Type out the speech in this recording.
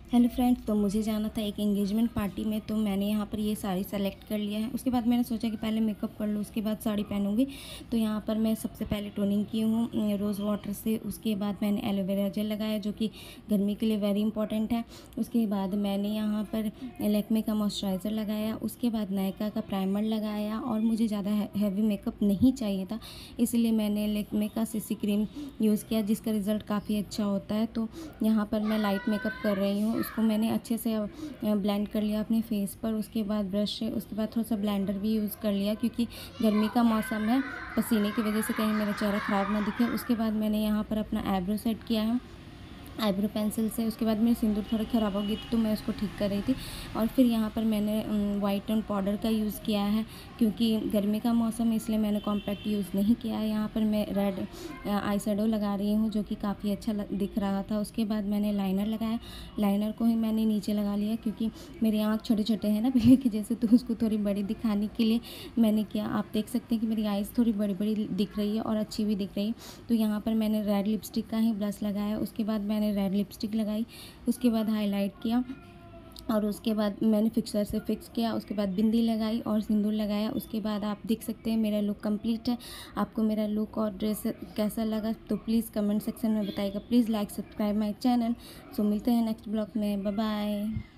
Hello friends, तो मुझे जाना था एक एंगेजमेंट पार्टी में। तो मैंने यहाँ पर ये साड़ी सेलेक्ट कर लिया है। उसके बाद मैंने सोचा कि पहले मेकअप कर लूँ, उसके बाद साड़ी पहनूंगी। तो यहाँ पर मैं सबसे पहले टोनिंग की हूँ रोज़ वाटर से। उसके बाद मैंने एलोवेरा जेल लगाया जो कि गर्मी के लिए वेरी इंपॉर्टेंट है। उसके बाद मैंने यहाँ पर लैक्मे का मॉइस्चराइज़र लगाया। उसके बाद नायका का प्राइमर लगाया और मुझे ज़्यादा हैवी मेकअप नहीं चाहिए था, इसलिए मैंने लैक्मे का सीसी क्रीम यूज़ किया जिसका रिज़ल्ट काफ़ी अच्छा होता है। तो यहाँ पर मैं लाइट मेकअप कर रही हूँ। उसको मैंने अच्छे से ब्लेंड कर लिया अपने फेस पर। उसके बाद ब्रश से उसके बाद थोड़ा सा ब्लेंडर भी यूज़ कर लिया क्योंकि गर्मी का मौसम है, पसीने की वजह से कहीं मेरा चेहरा ख़राब ना दिखे। उसके बाद मैंने यहाँ पर अपना आईब्रो सेट किया है आईब्रो पेंसिल से। उसके बाद मेरी सिंदूर थोड़ी ख़राब हो गई थी तो मैं उसको ठीक कर रही थी। और फिर यहाँ पर मैंने वाइट टोन पाउडर का यूज़ किया है क्योंकि गर्मी का मौसम है, इसलिए मैंने कॉम्पैक्ट यूज़ नहीं किया है। यहाँ पर मैं रेड आई शेडो लगा रही हूँ जो कि काफ़ी अच्छा दिख रहा था। उसके बाद मैंने लाइनर लगाया। लाइनर को ही मैंने नीचे लगा लिया क्योंकि मेरे आँख छोटे छोटे हैं ना बिल्ली की जैसे, तो उसको थोड़ी बड़ी दिखाने के लिए मैंने किया। आप देख सकते हैं कि मेरी आइज़ थोड़ी बड़ी बड़ी दिख रही है और अच्छी भी दिख रही है। तो यहाँ पर मैंने रेड लिपस्टिक का ही ब्लश लगाया। उसके बाद मैंने रेड लिपस्टिक लगाई। उसके बाद हाईलाइट किया और उसके बाद मैंने फिक्सर से फिक्स किया। उसके बाद बिंदी लगाई और सिंदूर लगाया। उसके बाद आप देख सकते हैं मेरा लुक कंप्लीट है। आपको मेरा लुक और ड्रेस कैसा लगा तो प्लीज़ कमेंट सेक्शन में बताइएगा। Please like subscribe my channel. So मिलते हैं नेक्स्ट ब्लॉग में। Bye bye.